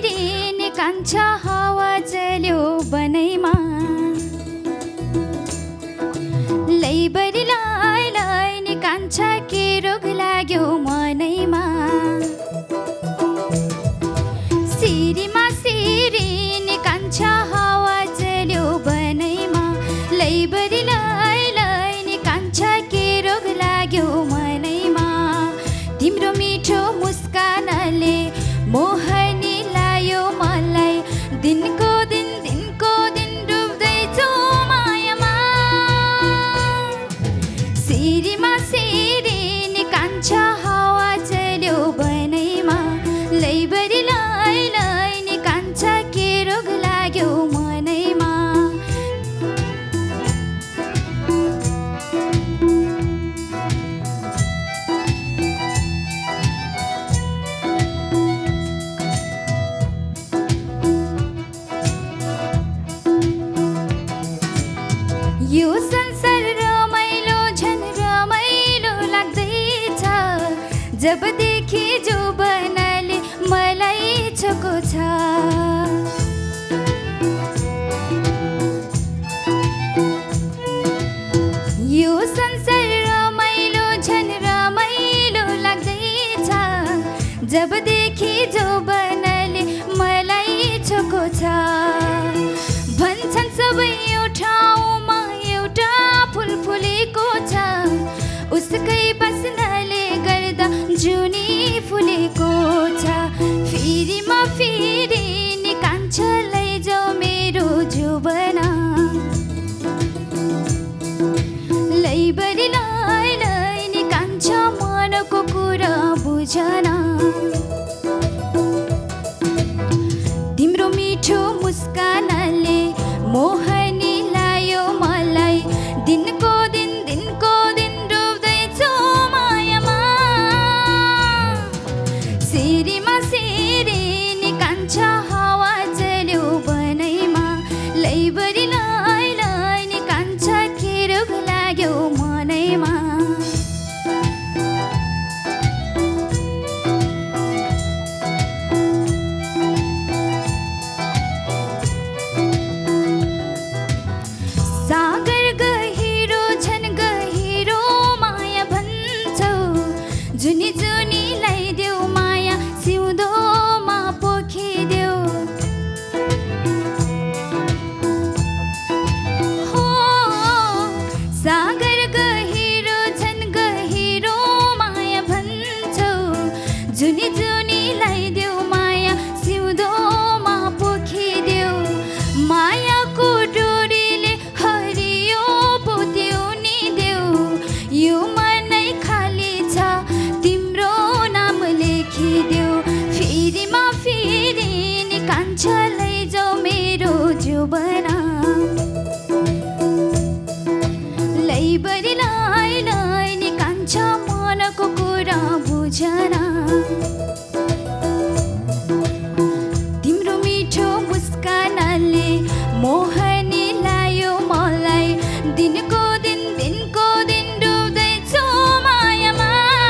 फेरि कान्छा हावा चल्यो बनैमा लैबरी लाई लाई नि कान्छा के रोग लाग्यो मनैमा सिरीमा सिरी नि कान्छा हावा चल्यो बनैमा लैबरी लाई लाई नि कान्छा के रोग लाग्यो मनैमा तिम्रो मिठो मुस्कानले मोहनी लायो मलाई दिनको दिन डुब्दैछु मायामा सिरीमा सिरी नि कान्छा हावा चल्यो बनैमा लैबरी लाई लाई नि कान्छा के रोग लाग्यो मनैमा यो संसार रमाइलो झन् रमाइलो लाग्दैछ जबदेखि जो बनाले मलाई छोको छ यो संसार रमाइलो झन् रमाइलो लाग्दैछ जबदेखि जो बनाले मलाई छोको छ भन्छन् सबै ठाउँमा एउटा फुल फुलेको छ उसकै बस्नाले गर्दा जुनी फुलेको छ फेरिमा फेरि नि कान्छा लैजाऊ मेरो जुबना लैबरी लाई लाई नि कान्छा मनको कुरा बुझना तिम्रो मिठो मुस्कानले मोहनी लायो मलाई दिनको दिन डुब्दैछु मायामा सिरीमा सिरी नि कान्छा हावा चल्यो बनैमा लैबरी लाई लाई नि कान्छा के रोग लाग्यो मनैमा सागर गहिरो झन् गहिरो माया भन्छौ जुनी जुनीलाई देऊ माया सिउँदोमा पोखिदेऊ हो सागर गहिरो झन् गहिरो माया भन्छौ जुनी जुनीलाई देऊ माया सिउँदोमा पोखिदेऊ मायाको डोरीले हरियो पोत्यो नि देऊ यो मनै खाली छ तिम्रो नाम लेखिदेऊ फेरिमा फेरि नि कान्छा लैजाऊ मेरो जुबना लैबरी लाई लाई नि कान्छा मनको कुरा बुझना तिम्रो मिठो मुस्कानले मोहनी लायो मलाई दिनको दिन डुब्दैछु मायामा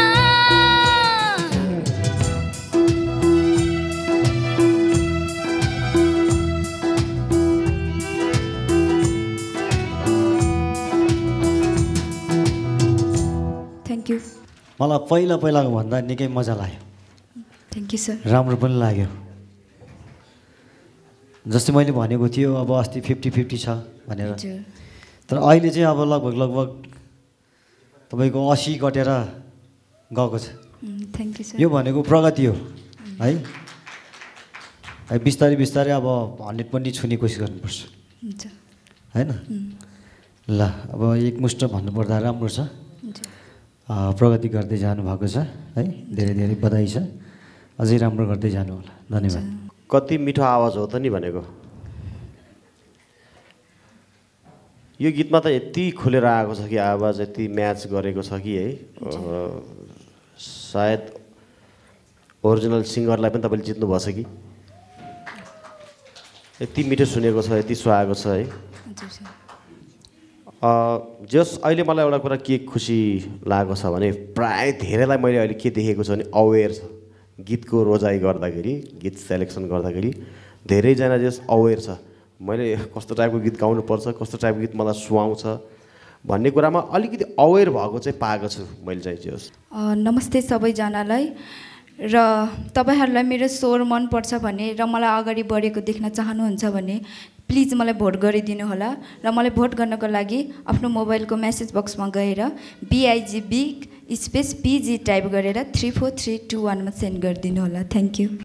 थ्याङ्क यू मलाई पहिलाको भन्दा निकै मजा लाग्यो थ्याङ्क यू सर राम्रो पनि लाग्यो जस्तै मैले भनेको थियो अब अस्ति 50-50 छ भनेर तर अहिले चाहिँ अब लगभग तपाईँको 80 कटेर गएको छ थ्याङ्क यू सर यो भनेको प्रगति हो है बिस्तारै अब 100 पनि छुने कोसिस गर्नुपर्छ हैन ल अब एकमुष्ट भन्नुपर्दा राम्रो छ प्रगति गर्दै जानु भएको छ है धेरै बधाई छ अझै राम्रो गर्दै जानु होला धन्यवाद कति मिठो आवाज हो त नि भनेको यो गीतमा त यति खुलेर आएको छ कि आवाज यति म्याच गरेको छ कि है सायद ओरिजिनल सिङ्गरलाई पनि तपाईँले जित्नु भएछ कि यति मिठो सुनेको छ यति सुहाएको छ है जस अहिले मलाई एउटा कुरा के खुसी लागेको छ भने प्राय धेरैलाई मैले अहिले के देखेको छ भने अवेर छ गीतको रोजाइ गर्दाखेरि गीत सेलेक्सन गर्दाखेरि धेरैजना जस अवेर छ मैले कस्तो टाइपको गीत गाउनुपर्छ कस्तो टाइपको गीत मलाई सुहाउँछ भन्ने कुरामा अलिकति अवेर भएको चाहिँ पाएको छु मैले चाहिँ जे होस्। नमस्ते सबैजनालाई र तपाईँहरूलाई मेरो स्वर मनपर्छ भने र मलाई अगाडि बढेको देख्न चाहनुहुन्छ भने प्लिज मलाई भोट गरिदिनु होला र मलाई भोट गर्नको लागि आफ्नो मोबाइलको मेसेज बक्समा गएर BIGB स्पेस PG टाइप गरेर 34321 मा सेन्ड गरिदिनु होला। Thank you.